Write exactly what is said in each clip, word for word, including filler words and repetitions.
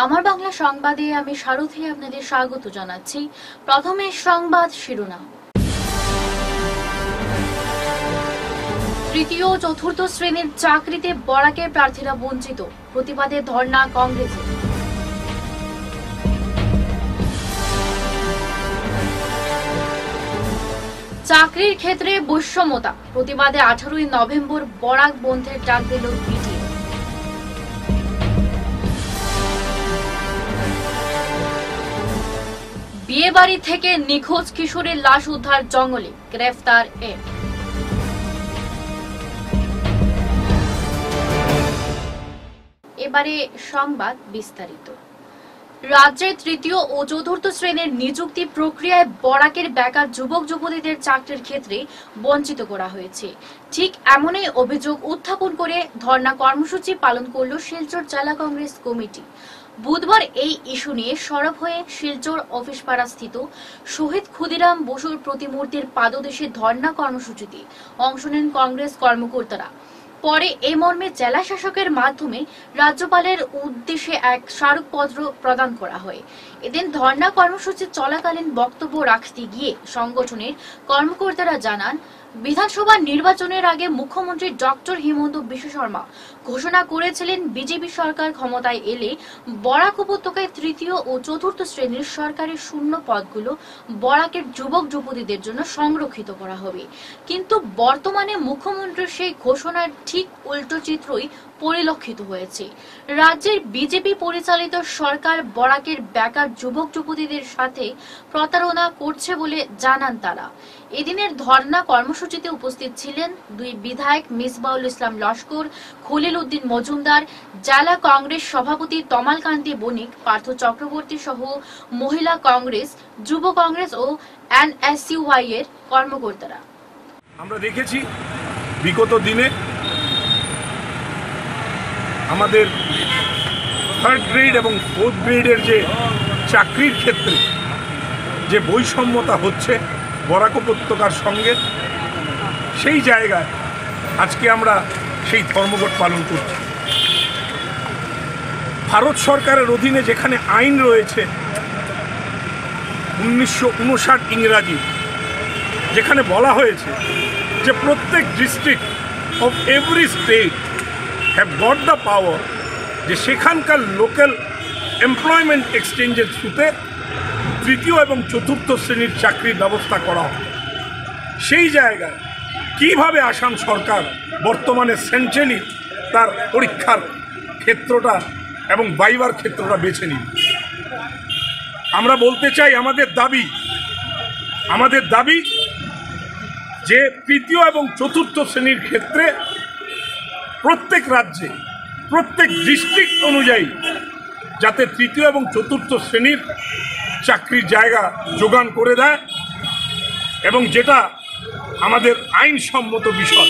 আমার বাংলা সংবাদে আমি সারথী আপনাদের স্বাগত জানাচ্ছি। প্রথমে সংবাদ শিরোনাম। তৃতীয় ও চতুর্থ শ্রেণীর চাকরিতে বরাকের প্রার্থীরা বঞ্চিত, প্রতিবাদে ধর্ণা কংগ্রেসে। চাকরির ক্ষেত্রে বৈষম্যতা, প্রতিবাদে আঠারোই নভেম্বর বরাক বন্ধের ডাক দিল বিটিএ। বিয়ে বাড়ি থেকে নিখোঁজ কিশোরের লাশ উদ্ধার জঙ্গলে, গ্রেফতার এ। এবারে সংবাদ বিস্তারিত। রাজ্যের তৃতীয় ও চতুর্থ শ্রেণীর নিযুক্তি প্রক্রিয়ায় বরাকের বেকার যুবক যুবতীদের চাকরির ক্ষেত্রে বঞ্চিত করা হয়েছে। ঠিক এমনই অভিযোগ উত্থাপন করে ধর্ণা কর্মসূচি পালন করল শিলচর জেলা কংগ্রেস কমিটি। বুধবার এই ইস্যু নিয়ে সরব হয়ে শিলচর অফিসপাড়া স্থিত শহীদ ক্ষুদিরাম বসুর প্রতিমূর্তির পাদদেশে ধর্ণা কর্মসূচিতে অংশ নেন কংগ্রেস কর্মকর্তারা। পরে এই মর্মে জেলা শাসকের মাধ্যমে রাজ্যপালের উদ্দেশ্যে এক স্মারকপত্র প্রদান করা হয়। এদিন ধর্ণা কর্মসূচি চলাকালীন বক্তব্য রাখতে গিয়ে সংগঠনের কর্মকর্তারা জানান, বিধানসভা নির্বাচনের আগে মুখ্যমন্ত্রী ডক্টর হিমন্ত বিশ্ব শর্মা ঘোষণা করেছিলেন বিজেপি সরকার ক্ষমতায় এলে বরাক উপত্যকায় তৃতীয় ও চতুর্থ শ্রেণীর সরকারি শূন্য পদগুলো বরাকের যুবক যুবতীদের জন্য সংরক্ষিত করা হবে। কিন্তু বর্তমানে মুখ্যমন্ত্রীর সেই ঘোষণার ঠিক উল্টো চিত্রই পরিলক্ষিত হয়েছে। রাজ্যের বিজেপি পরিচালিত সরকার বরাকের বেকার যুবক যুবতীদের সাথে প্রতারণা করছে বলে জানান তারা। এদিনের ধর্ণা কর্মসূচিতে উপস্থিত ছিলেন দুই বিধায়ক মিসবাউল ইসলাম লস্কর, খলিল উদ্দিন মজুমদার, জেলা কংগ্রেস সভাপতি তমাল কান্তি বণিক, পার্থ চক্রবর্তী সহ মহিলা কংগ্রেস, যুব কংগ্রেস ও এনএসইউআই এর কর্মকর্তারা। আমরা দেখেছি বিগত দিনে আমাদের থার্ড গ্রেড এবং ফোর্থ গ্রেডের যে চাকরির ক্ষেত্রে যে বৈষম্যতা হচ্ছে বরাক উপত্যকার সঙ্গে, সেই জায়গায় আজকে আমরা সেই ধর্মঘট পালন করছি। ভারত সরকারের অধীনে যেখানে আইন রয়েছে উনিশশো উনষাট ইংরাজি, যেখানে বলা হয়েছে যে প্রত্যেক district of every state have got the power, যে সেখানকার লোকাল এমপ্লয়মেন্ট এক্সচেঞ্জের থ্রুতে তৃতীয় এবং চতুর্থ শ্রেণীর চাকরির ব্যবস্থা করা হয়। সেই জায়গায় কিভাবে আসাম সরকার বর্তমানে সেন্ট্রালি তার পরীক্ষার ক্ষেত্রটা এবং বাইবার ক্ষেত্রটা বেছে নিন। আমরা বলতে চাই, আমাদের দাবি আমাদের দাবি যে তৃতীয় এবং চতুর্থ শ্রেণীর ক্ষেত্রে প্রত্যেক রাজ্যে প্রত্যেক ডিস্ট্রিক্ট অনুযায়ী যাতে তৃতীয় এবং চতুর্থ শ্রেণীর চাকরির জায়গা যোগান করে দেয়, এবং যেটা আমাদের আইনসম্মত বিষয়।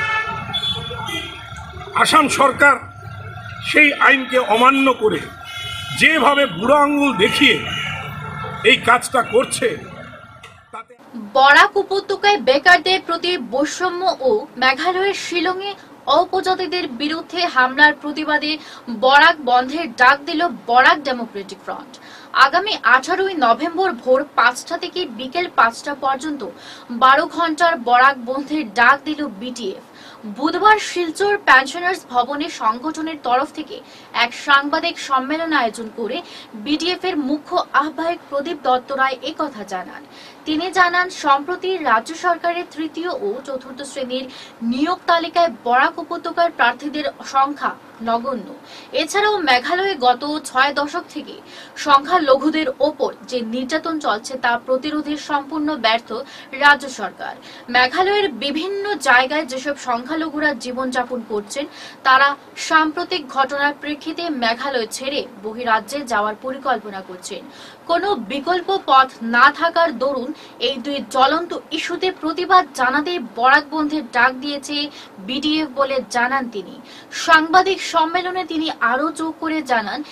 আসাম সরকার সেই আইনকে অমান্য করে যেভাবে বুড়ো আঙুল দেখিয়ে এই কাজটা করছে, তাতে বরাক উপত্যকায় বেকারদের প্রতি বৈষম্য ও মেঘালয়ের শিলংয়ে উপজাতিদের বিরুদ্ধে হামলার প্রতিবাদে বরাক বন্ধের ডাক দিল বরাক ডেমোক্রেটিক ফ্রন্ট। আগামী আঠারোই নভেম্বর ভোর পাঁচটা থেকে বিকেল পাঁচটা পর্যন্ত বারো ঘন্টার বরাক বন্ধের ডাক দিল বিটিএফ। বুধবার শিলচর পেনশনার্স ভবনে সংগঠনের তরফ থেকে এক সাংবাদিক সম্মেলন আয়োজন করে বিটিএফ এর মুখ্য আহ্বায়ক প্রদীপ দত্ত রায় একথা জানান। তিনি জানান, সম্প্রতি রাজ্য সরকারের তৃতীয় ও চতুর্থ শ্রেণীর নিয়োগ তালিকায় বরাক উপত্যকার প্রার্থীদের সংখ্যা নগণ্য। এছাড়াও মেঘালয়ে গত ছয় দশক থেকে সংখ্যালঘুদের ওপর যে নির্যাতন চলছে তা প্রতিরোধে সম্পূর্ণ ব্যর্থ রাজ্য সরকার। মেঘালয়ের বিভিন্ন জায়গায় যেসব সংখ্যালঘুরা জীবনযাপন করছেন, তারা সাম্প্রতিক ঘটনার প্রেক্ষিতে মেঘালয় ছেড়ে বহিরাজ্যে যাওয়ার পরিকল্পনা করছেন। কোনো বিকল্প পথ না থাকার দরুন এই দুই জ্বলন্ত ইস্যুতে প্রতিবাদ জানাতে বরাক বন্ধের ডাক দিয়েছে বিটিএফ বলে জানান তিনি। সাংবাদিক সম্মেলনে তিনি আরো যোগ করে জানান,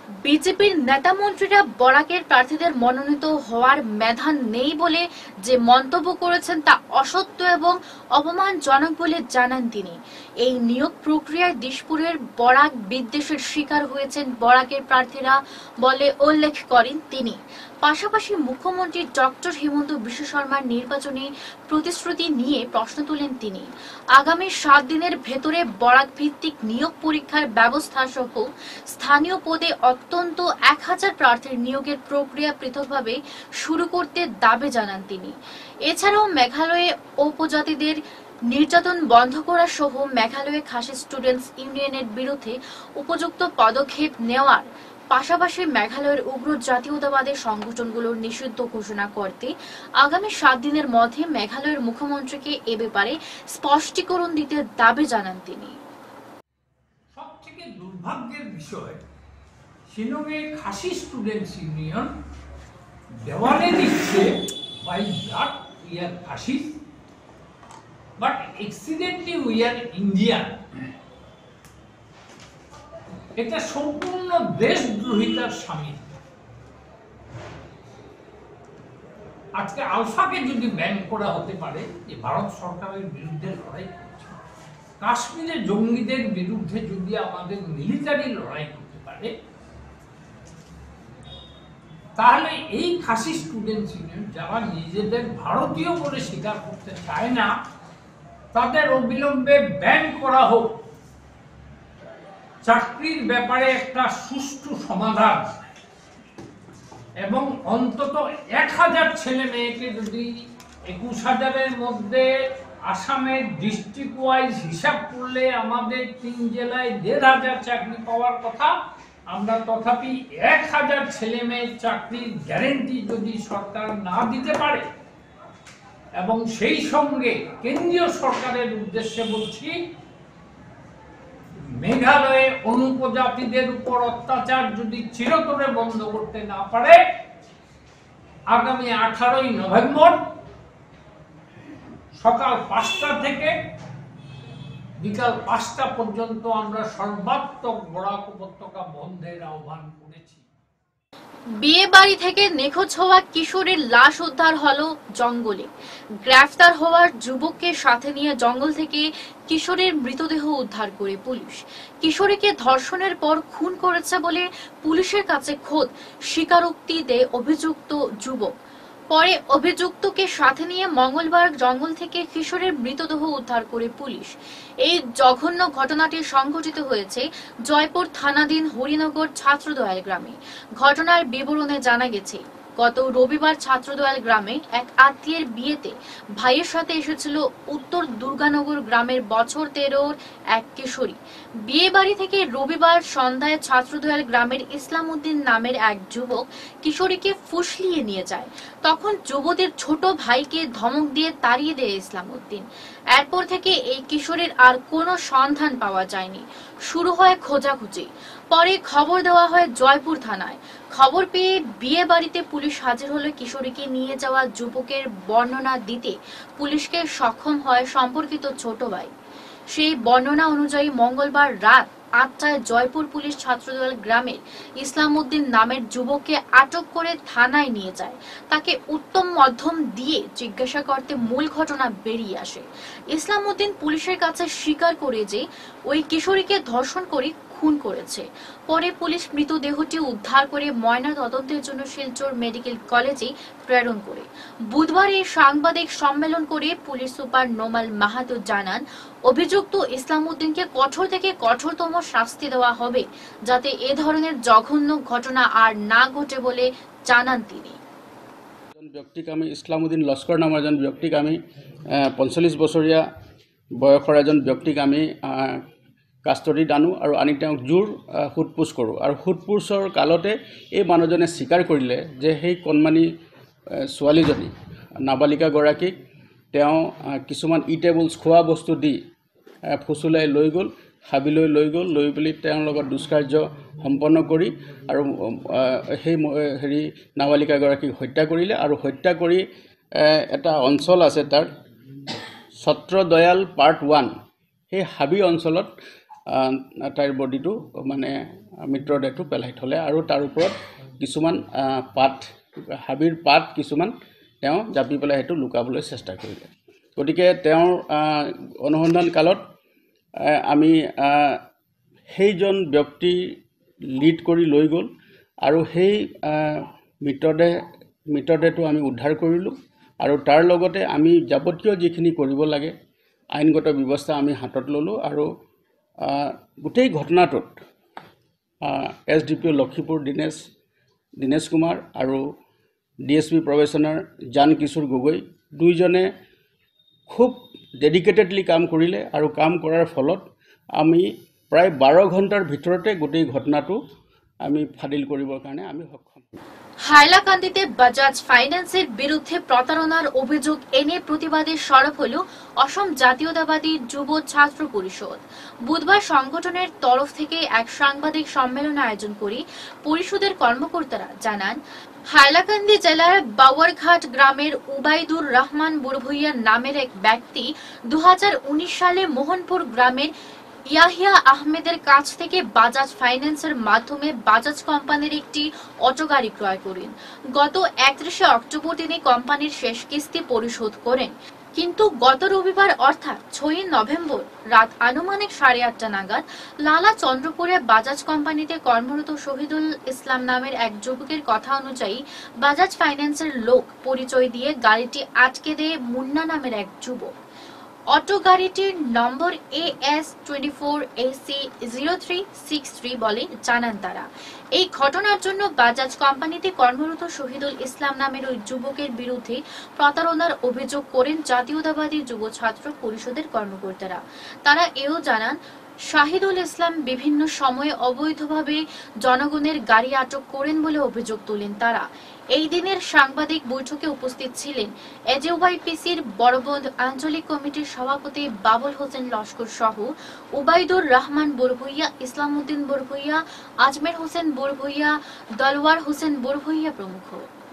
বিজেপির নেতা মন্ত্রীরা বরাকের প্রার্থীদের মনোনীত হওয়ার মেধা নেই বলে যে মন্তব্য করেছেন তা অসত্য এবং অপমানজনক বলে জানান তিনি। এই নিয়োগ প্রক্রিয়ায় দিশপুরের বরাক বিদ্বেষের শিকার হয়েছেন বরাকের প্রার্থীরা বলে উল্লেখ করেন তিনি। পাশাপাশি মুখ্যমন্ত্রী ডক্টর হিমন্ত বিশ্ব শর্মার নির্বাচনী প্রতিশ্রুতি নিয়ে প্রশ্ন তুলেন তিনি। আগামী সাত দিনের ভেতরে বরাক ভিত্তিক নিয়োগ পরীক্ষার ব্যবস্থা সহ স্থানীয় পদে অত্যন্ত এক হাজার প্রার্থীর নিয়োগের প্রক্রিয়া পৃথকভাবে শুরু করতে দাবি জানান তিনি। এছাড়াও মেঘালয়ে উপজাতিদের নির্যাতন বন্ধ করা সহ মেঘালয়ে খাসি স্টুডেন্টস ইউনিয়নের বিরুদ্ধে উপযুক্ত পদক্ষেপ নেওয়ার পাশাপাশি মেঘালয়ের উগ্র জাতীয়তাবাদের সংগঠনগুলোর নিষিদ্ধ ঘোষণা করতে আগামী সাত দিনের মধ্যে মেঘালয়ের মুখ্যমন্ত্রীকে এ ব্যাপারে স্পষ্টীকরণ দিতে দাবি জানান তিনি। সবথেকে দুর্ভাগ্যের বিষয়, শিলংয়ে খাসি স্টুডেন্টস ইউনিয়ন দেওয়ালে দিচ্ছে by blood we are Khasis, but accidentally we are Indian. এটা সম্পূর্ণ দেশদ্রোহিতার সামিল। আজকে আলফাকে যদি ব্যান করা হতে পারে যে ভারত সরকারের বিরুদ্ধে লড়াই করছে, কাশ্মীরে জঙ্গিদের বিরুদ্ধে যদি আমাদের মিলিটারি লড়াই করতে পারে, তাহলে এই খাসি স্টুডেন্টস ইউনিয়ন যারা নিজেদের ভারতীয় বলে স্বীকার করতে চায় না, তাদের অবিলম্বে ব্যান করা হোক। চাকরির ব্যাপারে একটা সুষ্ঠু সমাধান এবং অন্তত এক হাজার ছেলে মেয়েকে যদি একুশ হাজারের মধ্যে আসামের ডিস্ট্রিক্ট ওয়াইজ হিসাব করলে আমাদের তিন জেলায় দেড় হাজার চাকরি পাওয়ার কথা, আমরা তথাপি এক হাজার ছেলে মেয়ের চাকরির গ্যারেন্টি যদি সরকার না দিতে পারে, এবং সেই সঙ্গে কেন্দ্রীয় সরকারের উদ্দেশ্যে বলছি, মেঘালয়ে অনুপজাতিদের উপর অত্যাচার যদি চিরতরে বন্ধ করতে না পারে, আগামী আঠারোই নভেম্বর সকাল পাঁচটা থেকে বিকাল পাঁচটা পর্যন্ত আমরা সর্বাত্মক বরাক উপত্যকা বন্ধের আহ্বান করেছি। বিয়ে বাড়ি থেকে নিখোঁজ হওয়া কিশোরের লাশ উদ্ধার হলো জঙ্গলে। গ্রেফতার হওয়ার যুবককে সাথে নিয়ে জঙ্গল থেকে কিশোরের মৃতদেহ উদ্ধার করে পুলিশ। কিশোরীকে ধর্ষণের পর খুন করেছে বলে পুলিশের কাছে খোদ স্বীকারোক্তি দেয় অভিযুক্ত যুবক। পরে অভিযুক্তকে সাথে নিয়ে মঙ্গলবার জঙ্গল থেকে কিশোরের মৃতদেহ উদ্ধার করে পুলিশ। এই জঘন্য ঘটনাটি সংঘটিত হয়েছে জয়পুর থানাধীন হরিনগর ছাত্রদয়াল গ্রামে। ঘটনার বিবরণে জানা গেছে, গত রবিবার ছাত্রদয়াল গ্রামে এক আত্মীয়ের বিয়েতে ভাইয়ের সাথে এসেছিল উত্তর দুর্গানগর গ্রামের বছর তেরোর এক কিশোরী। বিয়ে বাড়ি থেকে রবিবার সন্ধ্যায় ছাত্রদয়াল গ্রামের ইসলাম উদ্দিন নামের এক যুবক কিশোরীকে ফুসলিয়ে নিয়ে যায়। তখন যুবতীর ছোট ভাইকে ধমক দিয়ে তাড়িয়ে দেয় ইসলাম উদ্দিন। এরপর থেকে এই কিশোরীর আর কোনো সন্ধান পাওয়া যায়নি। শুরু হয় খোঁজাখুঁজি। পরে খবর দেওয়া হয় জয়পুর থানায়। খবর পেয়ে বিয়ে বাড়িতে পুলিশ হাজির হলে কিশোরীকে নিয়ে যাওয়া যুবকের বর্ণনা দিতে পুলিশকে সক্ষম হয় সম্পর্কিত ছোট ভাই। সেই বর্ণনা অনুযায়ী মঙ্গলবার রাত আটটায় জয়পুর পুলিশ ছাত্রদল গ্রামের ইসলাম উদ্দিন নামের যুবককে আটক করে থানায় নিয়ে যায়। তাকে উত্তম মধ্যম দিয়ে জিজ্ঞাসা করতে মূল ঘটনা বেরিয়ে আসে। ইসলাম উদ্দিন পুলিশের কাছে স্বীকার করে যে ওই কিশোরীকে ধর্ষণ করে খুন করেছে। পরে পুলিশ মৃতদেহটি উদ্ধার করে ময়না তদন্তের জন্য শিলচর মেডিকেল কলেজে প্রেরণ করে। বুধবার এই সাংবাদিক সম্মেলন করে পুলিশ সুপার নোমাল মাহাতো জানান, অভিযুক্ত ইসলাম উদ্দিনকে কঠোর থেকে কঠোরতম শাস্তি দেওয়া হবে যাতে এ ধরনের জঘন্য ঘটনা আর না ঘটে বলে জানান তিনি। ব্যক্তিক আমি ইছলাম উদ্দিন লস্কৰ নামৰ এজন ব্যক্তিক আমি পঞ্চল্লিছ বছৰীয়া বয়সৰ এজন ব্যক্তিক আমি কাষ্টডিত আনো আৰু আনি তেওঁক জোৰ সোধপোছ কৰোঁ। আৰু সোধপোছৰ কালতে এই মানুহজনে স্বীকাৰ কৰিলে যে সেই কণমানি ছোৱালীজনী নাবালিকাগৰাকীক তেওঁ কিছুমান ইটেবলছ খোৱা বস্তু দি ফুচুলাই লৈ গ'ল, হাবিলৈ লৈ গ'ল, লৈ পেলি তেওঁৰ লগত দুষ্কাৰ্য সম্পন্ন কৰি আৰু সেই হেৰি নাবালিকাগৰাকীক হত্যা কৰিলে। আৰু হত্যা কৰি এটা অঞ্চল আছে তাৰ ছত্ৰদয়াল পাৰ্ট ওৱান, সেই হাবি অঞ্চলত তাইৰ বডিটো মানে মৃতদেহটো পেলাই থলে আৰু তাৰ ওপৰত কিছুমান পাত হাবিৰ পাত কিছুমান তেওঁ জাপি পেলাই সেইটো লুকাবলৈ চেষ্টা কৰিলে। গতিকে তেওঁৰ অনুসন্ধান কালত আমি সেইজন ব্যক্তি লিড কৰি লৈ গ'ল আৰু সেই মৃতদেহ মৃতদেহটো আমি উদ্ধাৰ কৰিলোঁ আৰু তাৰ লগতে আমি যাৱতীয় যিখিনি কৰিব লাগে আইনগত ব্যৱস্থা আমি হাতত ল'লোঁ আৰু গোটেই ঘটনাটোত S D P O' Lakhipur Dinesh Dinesh Kumar আৰু ডি এছ পি প্ৰবেশনাৰ জান কিশোৰ গগৈ দুইজনে খুব ডেডিকেটেডলি কাম কৰিলে আৰু কাম কৰাৰ ফলত আমি প্ৰায় বাৰ ঘণ্টাৰ ভিতৰতে গোটেই ঘটনাটো আমি ফাদিল কৰিবৰ কাৰণে আমি সক্ষম। হাইলাকান্দিতে বাজাজ ফাইন্যান্সের বিরুদ্ধে প্রতারণার অভিযোগ এনে প্রতিবাদে সরব হল অসম জাতীয়তাবাদী যুব ছাত্র পরিষদ। বুধবার সংগঠনের তরফ থেকে এক সাংবাদিক সম্মেলন আয়োজন করে পরিষদের কর্মকর্তারা জানান, হাইলাকান্দি জেলার বাওয়ারঘাট গ্রামের উবাইদুর রহমান বুড়ভুইয়া নামের এক ব্যক্তি দু হাজার উনিশ সালে মোহনপুর গ্রামের ইয়াহিয়া আহমেদের কাছ থেকে বাজাজ ফাইন্যান্সের মাধ্যমে বাজাজ কোম্পানির একটি অটো গাড়ি ক্রয় করেন। গত একত্রিশে অক্টোবর তিনি কোম্পানির শেষ কিস্তি পরিশোধ করেন, কিন্তু গত রবিবার অর্থাৎ ছয়ই নভেম্বর রাত আনুমানিক সাড়ে আটটা নাগাদ লালা চন্দ্রপুরে বাজাজ কোম্পানিতে কর্মরত শহীদুল ইসলাম নামের এক যুবকের কথা অনুযায়ী বাজাজ ফাইন্যান্সের লোক পরিচয় দিয়ে গাড়িটি আটকে দেয় মুন্না নামের এক যুবক। অটো গাড়িটির number A S twenty four A C zero three six three বলে জানান তারা। এই ঘটনার জন্য বাজাজ কোম্পানিতে কর্মরত শহীদুল ইসলাম নামের ওই যুবকের বিরুদ্ধে প্রতারণার অভিযোগ করেন জাতীয়তাবাদী যুব ছাত্র পরিষদের কর্মকর্তারা। তারা এও জানান, শাহিদুল ইসলাম বিভিন্ন সময়ে অবৈধভাবে জনগণের গাড়ি আটক করেন বলে অভিযোগ তোলেন তারা। এই দিনের সাংবাদিক বৈঠকে উপস্থিত ছিলেন এজেওয়াইপিসির বড়বন্ধ আঞ্চলিক কমিটির সভাপতি বাবুল হোসেন লস্কর সহ উবাইদুর রহমান বুড়ভুইয়া, ইসলামউদ্দিন বুড়ভুইয়া, আজমের হোসেন বুড়ভুইয়া, দলওয়ার হোসেন বুড়ভুইয়া প্রমুখ।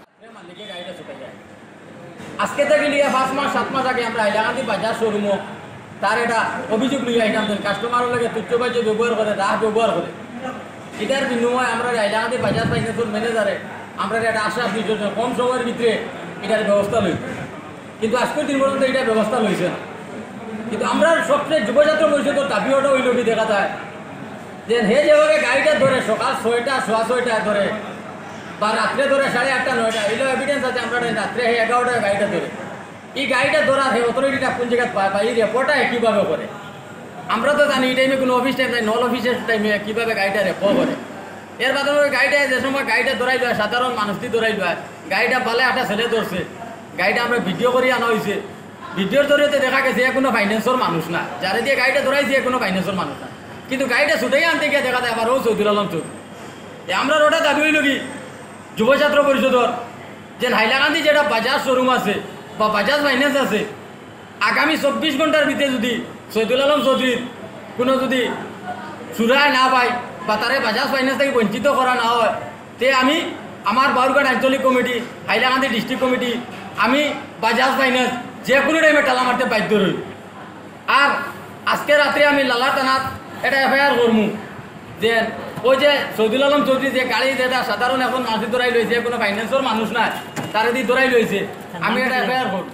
আজকে থেকে নিয়ে পাঁচ মাস সাত মাস আগে আমরা হাইলাকান্দি বাজার শোরুমও তার এটা অভিযোগ নিয়ে আইতাম, কাস্টমারের লগে তুচ্ছবাজ্য ব্যবহার করে, রাহ ব্যবহার করে। এটার বিনিময়ে আমরা হাইলাকান্দি বাজার ফাইন্যান্সের ম্যানেজারে আমরা একটা আশা দুইজন কম সময়ের ভিতরে এটার ব্যবস্থা লই, কিন্তু আজকের দিন পর্যন্ত এটা ব্যবস্থা লইছে না। কিন্তু আমরা সবচেয়ে যুবছাত্র পরিষদের দাবি ওটা ওই লোকই দেখা যায় যে হে যেভাবে গাড়িটা ধরে সকাল ছয়টা সোয়া ছয়টা ধরে বা রাত্রে ধরে সাড়ে আটটা নয়টা এগুলো এভিডেন্স আছে। আমরা রাত্রে হে এগারোটায় গাড়িটা ধরে এই গাড়িটা ধরার হে অথরিটিটা কোন জায়গায় পায় বা এই রেপোর্টটা কীভাবে করে আমরা তো জানি। এই টাইমে কোনো অফিস টাইম নাই, নল অফিসের টাইমে কীভাবে গাড়িটা রেপো করে। এর বাদে ওই গাড়িটা যে সময় গাড়িটা ধরাই দেয় সাধারণ মানুষটি ধরাই দেয়, গাড়িটা পালে একটা ছেলে ধরছে, গাড়িটা আমরা ভিডিও করে আনা হয়েছে। ভিডিওর জরিয়ে দেখা গেছে এ কোনো ফাইন্যান্সের মানুষ না, যারা দিয়ে গাড়িটা ধরাইছে এ কোনো ফাইন্যান্সের মানুষ না, কিন্তু গাড়িটা ছুটেই আনতে গিয়ে দেখা যায় আবার ও চৌধুরী আলম চৌধুরী। আমরা ওটা দাবি হইল কি যুবছাত্র পরিষদর যে হাইলাকান্দি যেটা বাজাজ শোরুম আছে বা বাজাজ ফাইন্যান্স আছে, আগামী চব্বিশ ঘন্টার ভিতরে যদি শহীদুল আলম চৌধুরীর কোনো যদি সুরায় না পায় বা তারে বাজাজ ফাইন্যান্স থেকে বঞ্চিত করা না হয়, তে আমি আমার বাউরঘাট আঞ্চলিক কমিটি, হাইলাকান্দি ডিস্ট্রিক্ট কমিটি, আমি বাজাজ ফাইন্যান্স যে কোনো টাইমে টালা মারতে বাধ্য রই। আর আজকে রাত্রে আমি লালা থানাত এটা এফআইআর করমু যে ওই যে শহীদুল আলম চৌধুরী যে গাড়ি যেটা সাধারণ এখন মাসি ধরাই লইছে, কোনো ফাইন্যান্সের মানুষ না, তারে দিয়ে ধরাই লইছে, আমি এটা এফআইআর করব।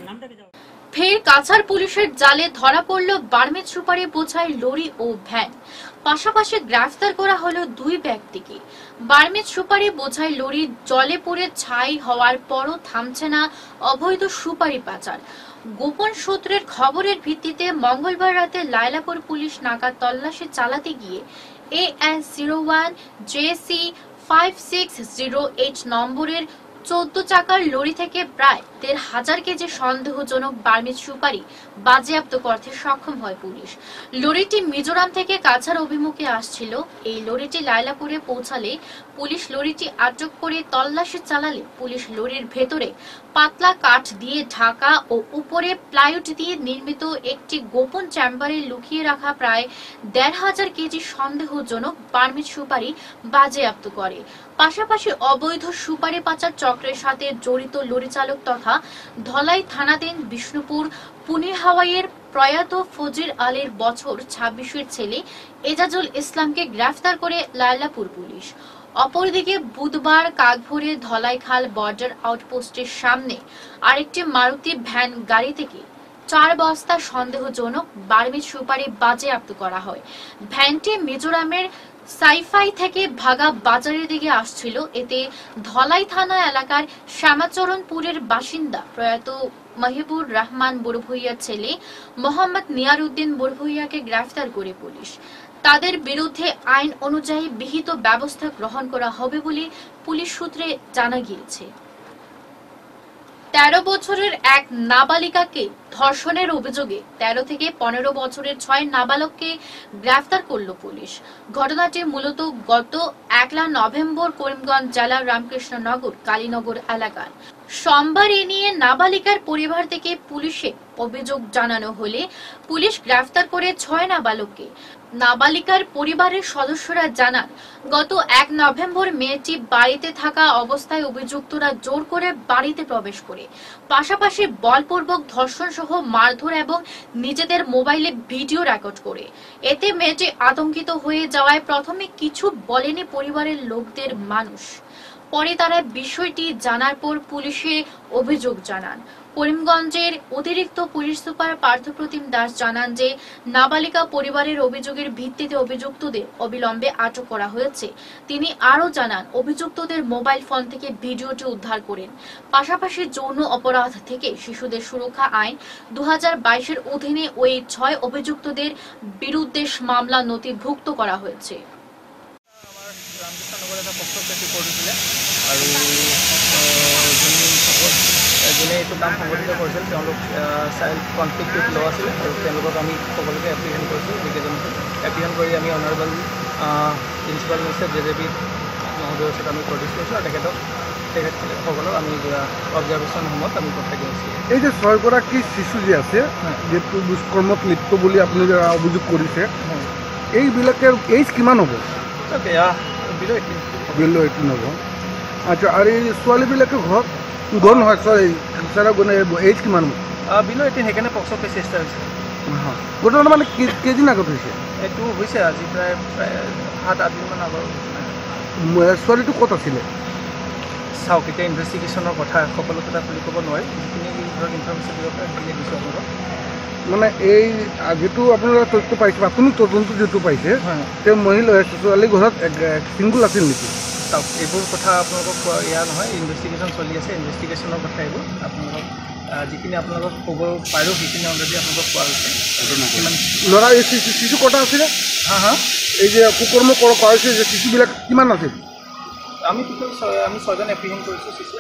ফের কাছাড় পুলিশের জালে ধরা পড়ল বার্মেজ সুপারি বোঝাই লরি ও ভ্যান। পাশাপাশি গ্রেফতার করা হলো দুই ব্যক্তিকে। বার্মেজ সুপারি বোঝাই লরি জলে পড়ে ছাই হওয়ার পরও থামছে না অবৈধ সুপারি পাচার। গোপন সূত্রের খবরের ভিত্তিতে মঙ্গলবার রাতে লায়লাপুর পুলিশ নাকা তল্লাশি চালাতে গিয়ে A S zero one J C five six zero eight নম্বরের চোদ্দ চাকার লরি থেকে প্রায় দেড় হাজার কেজি সন্দেহজনক বার্মিজ সুপারি বাজেয়াপ্ত করতে সক্ষম হয় পুলিশ। লরিটি মিজোরাম থেকে কাছাড় অভিমুখে আসছিল। এই লরিটি লায়লাপুরে পৌঁছালে পুলিশ লরিটি আটক করে তল্লাশি চালালে পুলিশ লরির ভেতরে পাতলা কাঠ দিয়ে ঢাকা ও উপরে প্লাইউড দিয়ে নির্মিত একটি গোপন চেম্বারে লুকিয়ে রাখা প্রায় দেড় হাজার কেজি সন্দেহজনক বার্মিজ সুপারি বাজেয়াপ্ত করে। পাশাপাশি অবৈধ সুপারি পাচার চক্রের সাথে জড়িত লরি চালক তথা ধলাই থানাধীন বিষ্ণুপুর পুনে হাওয়াইয়ের প্রয়াত ফজির আলীর বছর ছাব্বিশের ছেলে এজাজুল ইসলামকে গ্রেফতার করে লায়লাপুর পুলিশ। অপরদিকে বুধবার কাকভোরে ধলাইখাল বর্ডার আউটপোস্টের সামনে আরেকটি মারুতি ভ্যান গাড়ি থেকে চার বস্তা সন্দেহজনক বার্মিজ সুপারি বাজেয়াপ্ত করা হয়। ভ্যানটি মিজোরামের সাইফাই থেকে ভাগা বাজারের দিকে আসছিল। এতে ধলাই থানা এলাকার শ্যামাচরণপুরের বাসিন্দা প্রয়াত মাহিবুর রহমান বড়ভূইয়ার ছেলে মোহাম্মদ নিয়ারউদ্দিন বড়ভূইয়াকে গ্রেফতার করে পুলিশ। তাদের বিরুদ্ধে আইন অনুযায়ী বিহিত ব্যবস্থা গ্রহণ করা হবে বলে পুলিশ সূত্রে জানা গিয়েছে। তেরো বছরের এক নাবালিকাকে ধর্ষণের অভিযোগে তেরো থেকে পনেরো বছরের ছয় নাবালককে গ্রেফতার করল পুলিশ। ঘটনাটি মূলত গত একলা নভেম্বর করিমগঞ্জ জেলার রামকৃষ্ণনগর কালীনগর এলাকার। সোমবার এ নিয়ে নাবালিকার পরিবার থেকে পুলিশে অভিযোগ জানানো হলে পুলিশ গ্রেফতার করে ছয় নাবালককে। নাবালিকার পরিবারের সদস্যরা জানান, গত এক নভেম্বর মেয়েটি বাড়িতে থাকা অবস্থায় অভিযুক্তরা জোর করে বাড়িতে প্রবেশ করে পাশাপাশি বলপূর্বক ধর্ষণ সহ মারধর এবং নিজেদের মোবাইলে ভিডিও রেকর্ড করে। এতে মেয়েটি আতঙ্কিত হয়ে যাওয়ায় প্রথমে কিছু বলেনি পরিবারের লোকদের মানুষ। পরে তারা বিষয়টি জানার পর পুলিশে অভিযোগ জানান। করিমগঞ্জের অতিরিক্ত পুলিশ সুপার পার্থপ্রতিম দাস জানান যে নাবালিকা পরিবারের অভিযোগের ভিত্তিতে অভিযুক্তদের অবিলম্বে আটক করা হয়েছে। তিনি আরও জানান, অভিযুক্তদের মোবাইল ফোন থেকে ভিডিওটি উদ্ধার করেন। পাশাপাশি যৌন অপরাধ থেকে শিশুদের সুরক্ষা আইন দু হাজার বাইশের অধীনে ওই ছয় অভিযুক্তদের বিরুদ্ধে মামলা নথিভুক্ত করা হয়েছে। আৰু যোনে এইটো কাম সংগঠিত কৰিছিল তেওঁলোক চাইল্ড কনফ্লিক্ট উইথ ল আছিল আৰু তেওঁলোকক আমি সকলোকে এপ্ৰিহেণ্ড কৰিছোঁ। যিকেইজনক এপ্ৰিহেণ্ড কৰি আমি honourable principal minister J J P মহোদয়ৰ ওচৰত আমি প্ৰডিউচ কৰিছোঁ আৰু তেখেতক তেখেতসকলক আমি অবজাৰ্ভেশ্যন সময়ত আমি পঠাই দিছোঁ। এই যে ছয়গৰাকী শিশু যে আছে যিটো দুষ্কৰ্মত লিপ্ত বুলি আপুনি অভিযোগ কৰিছে, এইবিলাকৰ এইজ কিমান হ'ব? বেয়া বিলো এইটিন বিলো এইটিন হ'ব। আচ্ছা, আৰু এই ছোৱালীবিলাকে ঘৰত ঘৰ নহয়, চৰি এইজ কিমান হ'ব? বিলো এইটিন, সেইকাৰণে পক্সো কেছ ৰেজিষ্টাৰ হৈছে। ঘটনা মানে কেইদিন আগত হৈছে? এইটো হৈছে আজি প্ৰায় প্ৰায় সাত আঠদিনমান আগৰ। ছোৱালীটো ক'ত আছিলে? চাওক, এতিয়া ইনভেষ্টিগেশ্যনৰ কথা সকলো কথা খুলি ক'ব নোৱাৰি। যিখিনি ধৰক ইনফৰমেশ্যন দিব পাৰে সেইখিনি দিছোঁ আপোনালোকক। মানে এই যিটো আপোনালোকে তথ্য পাইছে, আপুনি তদন্ত যিটো পাইছে, তেওঁ মহিলা ছোৱালী ঘৰত চিংগুল আছিল নেকি? চাওক, এইবোৰ কথা আপোনালোকক কোৱা এয়া নহয়, ইনভেষ্টিগেশ্যন চলি আছে। ইনভেষ্টিগেশ্যনৰ কথা এইবোৰ আপোনালোকক যিখিনি আপোনালোকক ক'ব পাৰোঁ সেইখিনি অলৰেডি আপোনালোকক কোৱা হৈছে। ল'ৰা এই শিশু কটা আছিলে? হা হা এই যে কুকৰ্ম কৰা হৈছে যে শিশুবিলাক কিমান আছিল? আমি আমি ছয়জন এপ্ৰিহেণ্ড কৰিছোঁ শিশু।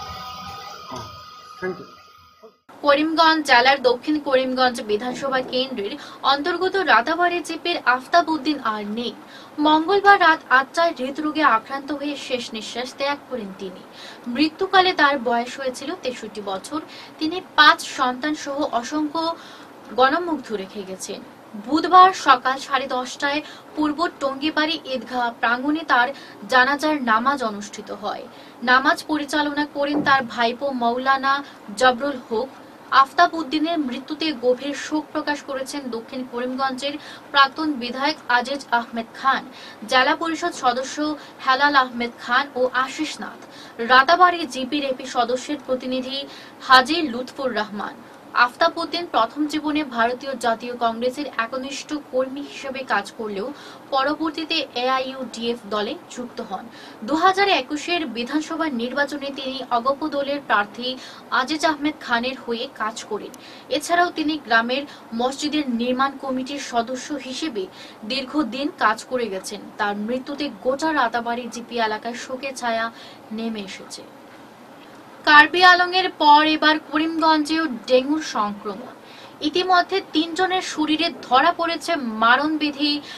Thank you. করিমগঞ্জ জেলার দক্ষিণ করিমগঞ্জ বিধানসভা কেন্দ্রের অন্তর্গত রাতাবাড়ি জিপির আফতাব উদ্দিন আর নেই। মঙ্গলবার রাত আটটায় হৃদরোগে আক্রান্ত হয়ে শেষ নিঃশ্বাস ত্যাগ করেন তিনি। মৃত্যুকালে তার বয়স হয়েছিল তেষট্টি বছর। তিনি পাঁচ সন্তান সহ অসংখ্য গণমুগ্ধ রেখে গেছেন। বুধবার সকাল সাড়ে দশটায় পূর্ব টঙ্গিবাড়ি ঈদগাহ প্রাঙ্গণে তার জানাজার নামাজ অনুষ্ঠিত হয়। নামাজ পরিচালনা করেন তার ভাইপো মৌলানা জবরুল হক। আফতাব উদ্দিনের মৃত্যুতে গভীর শোক প্রকাশ করেছেন দক্ষিণ করিমগঞ্জের প্রাক্তন বিধায়ক আজিজ আহমেদ খান, জেলা পরিষদ সদস্য হেলাল আহমেদ খান ও আশিস নাথ, রাতাবাড়ি জিপির এপি সদস্যের প্রতিনিধি হাজি লুৎফুর রহমান। আফতাব উদ্দিন প্রথম জীবনে ভারতীয় জাতীয় কংগ্রেসের একনিষ্ঠ কর্মী হিসেবে কাজ করলেও পরবর্তীতে এআইইউডিএফ দলে যুক্ত হন। দু হাজার একুশের বিধানসভা নির্বাচনে তিনি অগপ দলের প্রার্থী আজিজ আহমেদ খানের হয়ে কাজ করেন। এছাড়াও তিনি গ্রামের মসজিদের নির্মাণ কমিটির সদস্য হিসেবে দীর্ঘদিন কাজ করে গেছেন। তার মৃত্যুতে গোটা রাতাবাড়ি জিপি এলাকায় শোকের ছায়া নেমে এসেছে। কার্বি আলংয়ের পর এবার করিমগঞ্জেও ডেঙ্গুর সংক্রমণ। ইতিমধ্যে তিনজনের শরীরে ধরা পড়েছে মারণবিধি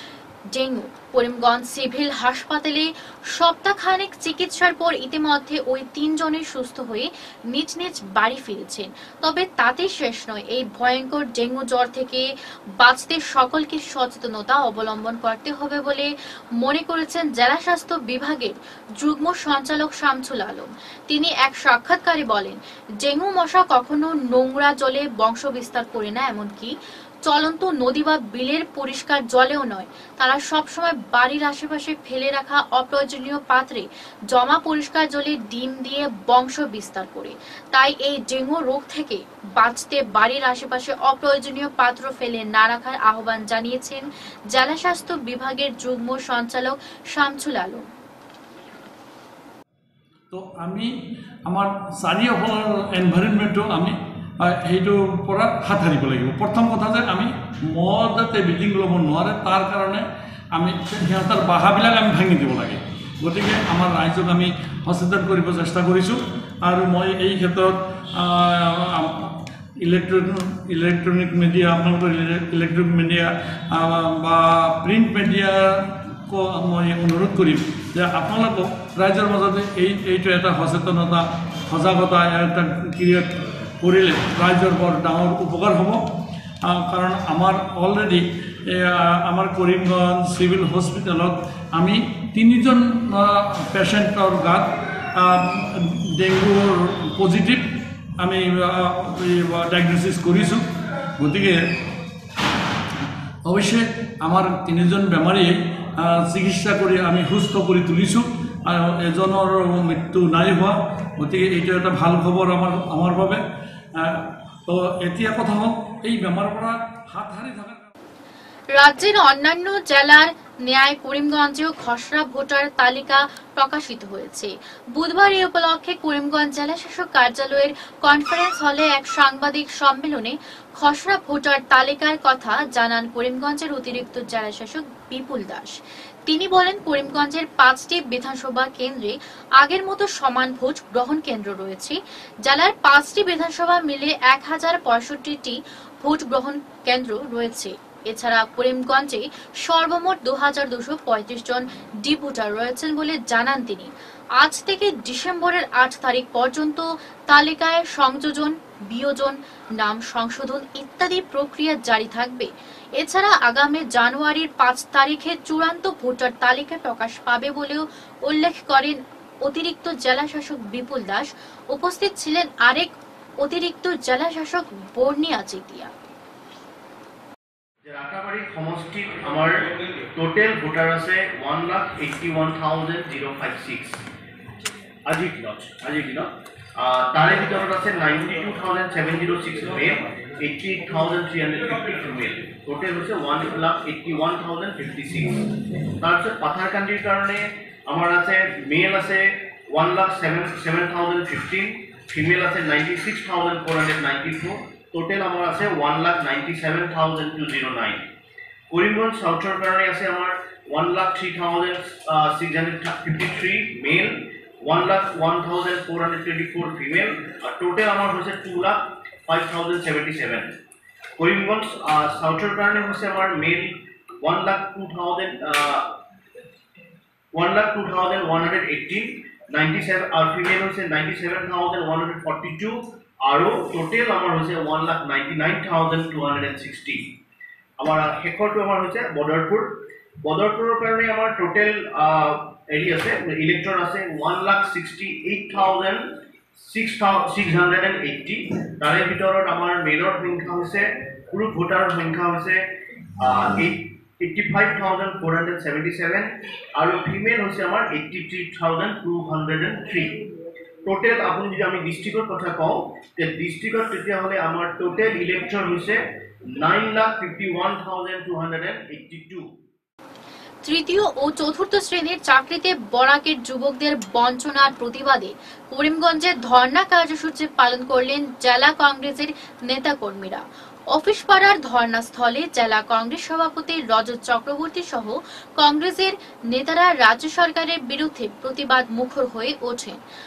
ডেঙ্গু। করিমগঞ্জ সিভিল হাসপাতালে সপ্তাহখানেক চিকিৎসার পর ইতিমধ্যে ওই তিনজনের সুস্থ হয়ে নিজ নিজ বাড়ি ফিরেছেন। তবে তাতেই শেষ নয়। এই ভয়ঙ্কর ডেঙ্গু জ্বর থেকে বাঁচতে সকলকে সচেতনতা অবলম্বন করতে হবে বলে মনে করেছেন জেলা স্বাস্থ্য বিভাগের যুগ্ম সঞ্চালক শামসুল আলম। তিনি এক সাক্ষাৎকারে বলেন, ডেঙ্গু মশা কখনো নোংরা জলে বংশ বিস্তার করে না, এমনকি চলন্ত নদী বা বিলের পরিষ্কার জলেও নয়। তারা সবসময় বাড়ির আশেপাশে ফেলে রাখা অপ্রয়োজনীয় পাত্রে জমা পরিষ্কার জলে ডিম দিয়ে বংশ বিস্তার করে। তাই এই ডেঙ্গু রোগ থেকে বাঁচতে বাড়ির আশেপাশে অপ্রয়োজনীয় পাত্র ফেলে না রাখার আহ্বান জানিয়েছেন জেলা স্বাস্থ্য বিভাগের যুগ্ম সঞ্চালক শামসুল আলম। তো আমি আমার চাৰিওফালৰ এনভাইৰনমেণ্টটো আমি সেইটোৰ পৰা হাত সাৰিব লাগিব। প্ৰথম কথা যে আমি মহ যাতে বিল্ডিং ল'ব নোৱাৰে তাৰ কাৰণে আমি সিহঁতৰ বাহাবিলাক আমি ভাঙি দিব লাগে। গতিকে আমাৰ ৰাইজক আমি সচেতন কৰিব চেষ্টা কৰিছোঁ আৰু মই এই ক্ষেত্ৰত ইলেক্ট্ৰনিক ইলেক্ট্ৰনিক মিডিয়া আপোনালোকৰ ইলেক্ট্ৰনিক মিডিয়া বা প্ৰিণ্ট মিডিয়াক মই অনুৰোধ কৰিম যে আপোনালোকক ৰাইজৰ মাজতে এই এইটো এটা সচেতনতা সজাগতা এটা ক্ৰিয়েট কৰিলে ৰাইজৰ বৰ ডাঙৰ উপকাৰ হ'ব। কাৰণ আমাৰ অলৰেডি আমাৰ কৰিমগঞ্জ চিভিল হস্পিটেলত আমি তিনিজন পেচেণ্টৰ গাত ডেংগুৰ পজিটিভ আমি ডায়েগনচিছ কৰিছোঁ। গতিকে অৱশ্যে আমাৰ তিনিজন বেমাৰীয়ে চিকিৎসা কৰি আমি সুস্থ কৰি তুলিছোঁ আৰু এজনৰ মৃত্যু নাই হোৱা। গতিকে এইটো এটা ভাল খবৰ আমাৰ আমাৰ বাবে। তো এতিয়া কথা হ'ল এই বেমাৰৰ পৰা হাত সাৰি থকা। রাজ্যের অন্যান্য জেলার ন্যায় করিমগঞ্জেও খসড়া ভোটার তালিকা প্রকাশিত হয়েছে। বুধবার এই উপলক্ষে করিমগঞ্জ জেলা শাসক কার্যালয়ের কনফারেন্স হলে এক সাংবাদিক সম্মেলনে খসড়া ভোটার তালিকার কথা জানান করিমগঞ্জের অতিরিক্ত জেলা শাসক বিপুল দাস। তিনি বলেন, করিমগঞ্জের পাঁচটি বিধানসভা কেন্দ্রে আগের মতো সমান ভোট গ্রহণ কেন্দ্র রয়েছে। জেলার পাঁচটি বিধানসভা মিলে এক হাজার পঁয়ষট্টিটি ভোট গ্রহণ কেন্দ্র রয়েছে। এছাড়া করিমগঞ্জে সর্বমোট দু হাজার দুশো পঁয়ত্রিশ জন ডিপুটার রয়েছেন বলে জানান তিনি। আজ থেকে ডিসেম্বরের আট তারিখ পর্যন্ত তালিকায় সংযোজন, বিয়োজন, নাম সংশোধন ইত্যাদি প্রক্রিয়া জারি থাকবে। এছাড়া আগামী জানুয়ারির পাঁচ তারিখে চূড়ান্ত ভোটার তালিকা প্রকাশ পাবে বলেও উল্লেখ করেন অতিরিক্ত জেলা শাসক বিপুল দাস। উপস্থিত ছিলেন আরেক অতিরিক্ত জেলা শাসক বর্ণিয়া চেতিয়া। রাটাবাড়ি সমষ্টিত আমার টোটেল ভোটার আছে one lakh eighty one thousand zero five six আজিৰ দিনত আজিৰ দিনত তাৰে ভিতৰত আছে ninety two thousand seven zero' six male, eighty eight thousand three hundred fifty female, total হৈছে one lakh eighty one thousand fifty six. তাৰপিছত পাথাৰকান্দিৰ কাৰণে আমাৰ আছে মেল আছে one lakh seven seven thousand fifteen, female আছে ninety six thousand four hundred ninety four, total আমার আছে one lakh ninety seven thousand two zero' nine. Karimganj সাউথৰ কাৰণে আছে আমাৰ one lakh three thousand six hundred fifty three male, one lakh one thousand four hundred twenty four female, আৰু total আমাৰ হৈছে two lakh five thousand seventy seven. Karimganj সাউথৰ কাৰণে হৈছে আমাৰ male one lakh two thousand one lakh two thousand one hundred eighteen, ninety seven আৰু female হৈছে ninety seven thousand one hundred forty two, আৰু টোটেল আমাৰ হৈছে one lakh ninety nine thousand two hundred and sixty. আমাৰ শেষৰটো আমাৰ হৈছে বদৰপুৰ। বদৰপুৰৰ কাৰণে আমাৰ টোটেল হেৰি আছে ইলেক্টৰ আছে one lakh sixty eight thousand six six hundred and eighty. তাৰে ভিতৰত আমাৰ মেলৰ সংখ্যা হৈছে পুৰুষ ভোটাৰৰ সংখ্যা হৈছে eighty five thousand four hundred seventy seven, আৰু ফিমেল হৈছে আমাৰ eighty three thousand two hundred and three. Total আপনি যদি আমি ডিস্ট্রিক্টর কথা কওঁ যে ডিস্ট্রিক্টত তেতিয়াহ'লে আমাৰ টোটেল ইলেক্টৰ হৈছে nine lakh fifty one thousand two hundred and eighty two. তৃতীয় ও চতুর্থ শ্রেণীর চাকরিতে বরাকের যুবকদের বঞ্চনার প্রতিবাদে করিমগঞ্জে ধর্ণা কার্যসূচি পালন করলেন জেলা কংগ্রেসের নেতাকর্মীরা। অফিস পাড়ার ধর্ণাস্থলে জেলা কংগ্রেস সভাপতি রজত চক্রবর্তী সহ কংগ্রেসের নেতারা রাজ্য সরকারের বিরুদ্ধে প্রতিবাদ মুখর হয়ে ওঠেন।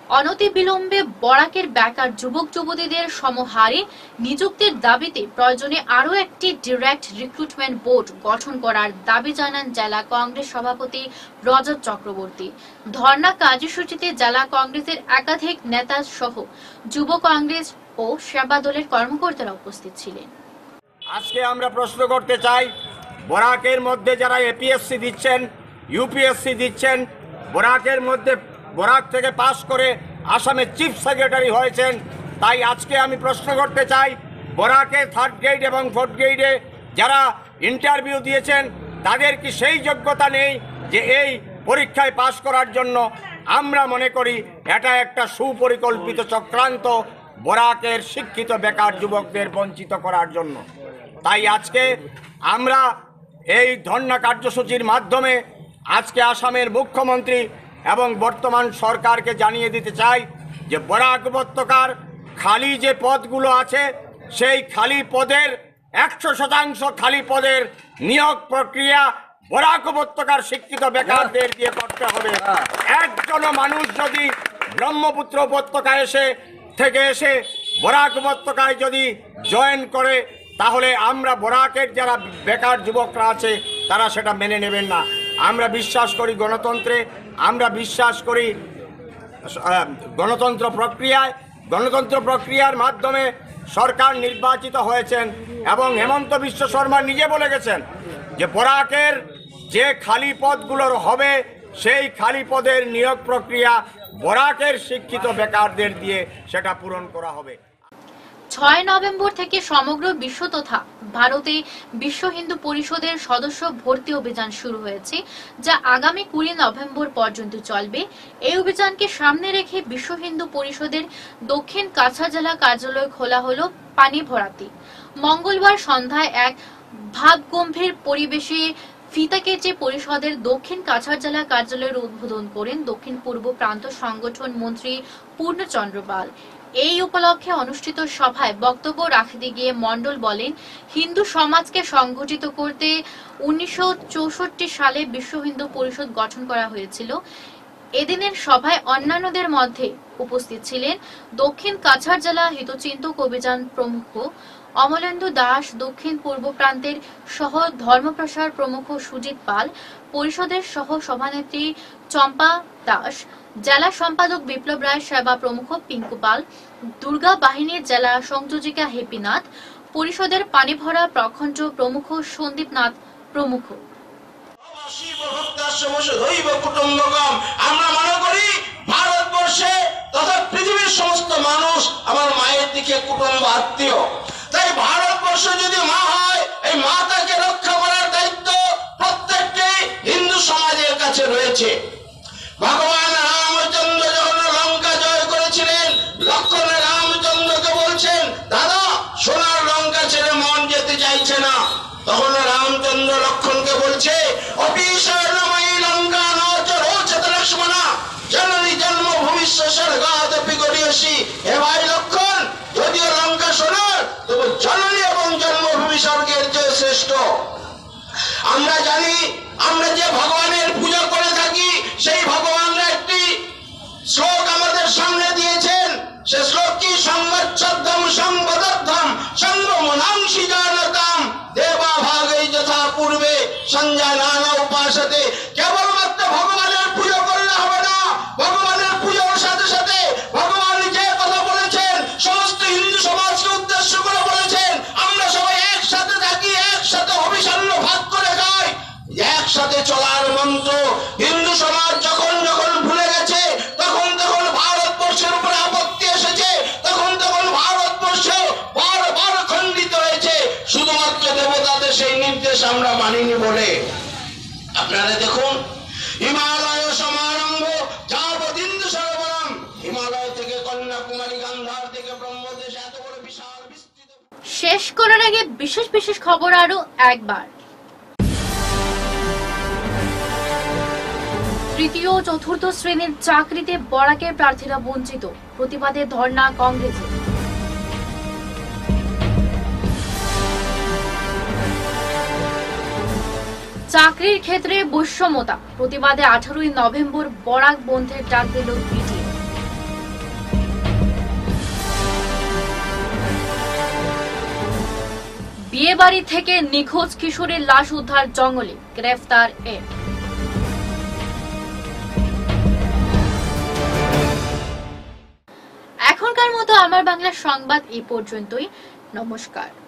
অনতিবিলম্বে বরাকের বেকার যুবক যুবতীদের সমহারে নিযুক্তির দাবিতে প্রয়োজনে আরও একটি ডিরেক্ট রিক্রুটমেন্ট বোর্ড গঠন করার দাবি জানান জেলা কংগ্রেস সভাপতি রজত চক্রবর্তী। ধর্ণা কার্যসূচিতে জেলা কংগ্রেসের একাধিক নেতা সহ যুব কংগ্রেস ও সেবা দলের কর্মকর্তারা উপস্থিত ছিলেন। আজকে আমরা প্রশ্ন করতে চাই, বরাকের মধ্যে যারা এপিএসসি দিচ্ছেন, ইউপিএসসি দিচ্ছেন, বরাকের মধ্যে বরাক থেকে পাশ করে আসামে চিফ সেক্রেটারি হয়েছেন, তাই আজকে আমি প্রশ্ন করতে চাই, বরাকে থার্ড গ্রেড এবং ফোর্থ গ্রেডে যারা ইন্টারভিউ দিয়েছেন তাদের কি সেই যোগ্যতা নেই যে এই পরীক্ষায় পাশ করার জন্য? আমরা মনে করি এটা একটা সুপরিকল্পিত চক্রান্ত বরাকের শিক্ষিত বেকার যুবকদের বঞ্চিত করার জন্য। তাই আজকে আমরা এই ধর্ণা কার্যসূচির মাধ্যমে আজকে আসামের মুখ্যমন্ত্রী এবং বর্তমান সরকারকে জানিয়ে দিতে চাই যে বরাক উপত্যকার খালি যে পদগুলো আছে সেই খালি পদের একশো শতাংশ খালি পদের নিয়োগ প্রক্রিয়া বরাক উপত্যকার শিক্ষিত বেকারদের দিয়ে করতে হবে। একজনও মানুষ যদি ব্রহ্মপুত্র উপত্যকায় এসে থেকে এসে বরাক উপত্যকায় যদি জয়েন করে তাহলে আমরা বরাকের যারা বেকার যুবকরা আছে তারা সেটা মেনে নেবেন না। আমরা বিশ্বাস করি গণতন্ত্রে, আমরা বিশ্বাস করি গণতন্ত্র প্রক্রিয়ায়। গণতন্ত্র প্রক্রিয়ার মাধ্যমে সরকার নির্বাচিত হয়েছেন এবং হেমন্ত বিশ্ব শর্মা নিজে বলে গেছেন যে বরাকের যে খালি পদগুলোর হবে সেই খালি পদের নিয়োগ প্রক্রিয়া বরাকের শিক্ষিত বেকারদের দিয়ে সেটা পূরণ করা হবে। ছয় নভেম্বর থেকে সমগ্র বিশ্ব তথা ভারতে বিশ্ব হিন্দু পরিষদের সদস্য ভর্তি অভিযান শুরু হয়েছে, যা আগামী কুড়ি নভেম্বর পর্যন্ত চলবে। এই অভিযানকে সামনে রেখে বিশ্ব হিন্দু পরিষদের দক্ষিণ কাছাড় জেলা কার্যালয় খোলা হলো পানি ভরাতে। মঙ্গলবার সন্ধ্যায় এক ভাবগম্ভীর পরিবেশে ফিতা কেটে পরিষদের দক্ষিণ কাছাড় জেলা কার্যালয়ের উদ্বোধন করেন দক্ষিণ পূর্ব প্রান্ত সংগঠন মন্ত্রী পূর্ণচন্দ্র পাল। এই উপলক্ষে অনুষ্ঠিত সভায় বক্তব্য রাখতে গিয়ে মন্ডল বলেন, হিন্দু সমাজকে সংগঠিত করতে উনিশশো চৌষট্টি সালে বিশ্ব হিন্দু পরিষদ গঠন করা হয়েছিল। এদিনের সভায় অন্যান্যদের মধ্যে উপস্থিত ছিলেন দক্ষিণ কাছাড় জেলা হিতচিন্তক অভিযান প্রমুখ অমলেন্দু দাস, দক্ষিণ পূর্ব প্রান্তের সহ ধর্মপ্রসার প্রমুখ সুজিত পাল, পরিষদের সহ সভানেত্রী চম্পা দাস, জেলা সম্পাদক বিপ্লব রায় সেবা প্রমুখ পিঙ্কু পাল, দুর্গা বাহিনীর জেলা সংযোজিকা হেপিনাথ, পরিষদের পানিভরা প্রখণ্ড প্রমুখ সন্দীপ নাথ প্রমুখ। আমরা মনে করি ভারতবর্ষে তথা পৃথিবীর সমস্ত মানুষ আমার মায়ের দিকে কুটুম্ব আত্মীয়। তাই ভারতবর্ষ যদি মা হয়, এই মাতাকে রক্ষা করার দায়িত্ব প্রত্যেকটি হিন্দু সমাজের কাছে রয়েছে। ভগবান রামচন্দ্র যখন লঙ্কা জয় করেছিলেন, লক্ষণ রামচন্দ্রকে বলছেন, দাদা সোনার লঙ্কা ছেড়ে মন যেতে চাইছে না। তখন রামচন্দ্র লক্ষণকে বলছে, অপিশর্ণময়ী লঙ্কা নচর রোচত লক্ষ্মণা জননী জন্ম ভূমিষ্য স্বর্গাদপি গরিয়সী। হে ভাই লক্ষণ, যদিও লঙ্কা সোনার, তবু জননী এবং জন্মভূমি স্বর্গের চেয়ে শ্রেষ্ঠ। আমরা জানি, আমরা যে ভগবানের পূজা করে থাকি সেই ভগবানরা একটি শ্লোক আমাদের সামনে দিয়েছেন। সে শ্লোক কি? সংবৎসদ্ধম সংবদদ্ধম সঙ্গমনাংশি জানতাম দেবা ভাগৈ যথা পূর্বে সঞ্জানান উপাসতে। কেবলমাত্র ভগবানের পুজো করলে হবে না, ভগবানের পুজোর সাথে সাথে ভগবান যে কথা বলেছেন সমস্ত হিন্দু সমাজকে উদ্দেশ্য করে বলেছেন, আমরা সবাই একসাথে থাকি, একসাথে অভিষণ্ণ ভাগ করে খাই, একসাথে চলার মন্ত্র। হিন্দু সমাজ যখন যখন ভুলে গেছে, তখন তখন ভারতবর্ষের উপরে আপত্তি এসেছে, তখন তখন ভারতবর্ষ বারবার খণ্ডিত হয়েছে, শুধুমাত্র দেবতাদের সেই নির্দেশ আমরা মানিনি বলে। আপনারা দেখুন, হিমালয় সমারম্ভ যাবৎ হিন্দু সরোবরম, হিমালয় থেকে কন্যাকুমারী গান্ধার থেকে ব্রহ্মদেশ, এত বড় বিশাল বিস্তৃত। শেষ করার আগে বিশেষ বিশেষ খবর আরো একবার। তৃতীয় ও চতুর্থ শ্রেণীর চাকরিতে বরাকের প্রার্থীরা বঞ্চিত, প্রতিবাদে ধর্ণা কংগ্রেসে। চাকরির ক্ষেত্রে বৈষম্যতা প্রতিবাদে আঠারোই নভেম্বর বরাক বন্ধের ডাক দিল বিটিএ। বিয়ে বাড়ি থেকে নিখোঁজ কিশোরের লাশ উদ্ধার জঙ্গলে, গ্রেফতার এক। এখনকার মতো আমার বাংলা সংবাদ এই পর্যন্তই। নমস্কার।